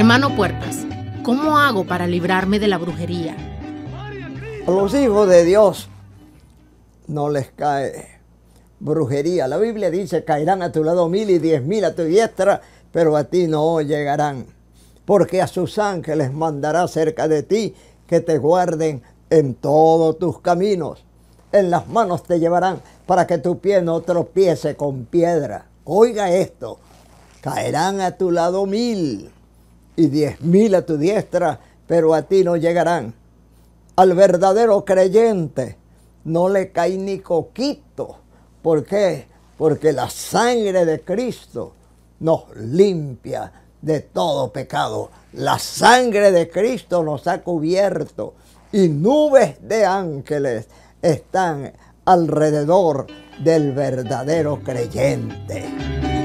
Hermano Puertas, ¿cómo hago para librarme de la brujería? A los hijos de Dios no les cae brujería. La Biblia dice: caerán a tu lado 1000 y 10.000 a tu diestra, pero a ti no llegarán. Porque a sus ángeles mandará cerca de ti, que te guarden en todos tus caminos. En las manos te llevarán, para que tu pie no tropiece con piedra. Oiga esto: caerán a tu lado 1000 y 10.000 a tu diestra, pero a ti no llegarán. Al verdadero creyente no le cae ni coquito. ¿Por qué? Porque la sangre de Cristo nos limpia de todo pecado. La sangre de Cristo nos ha cubierto y nubes de ángeles están alrededor del verdadero creyente.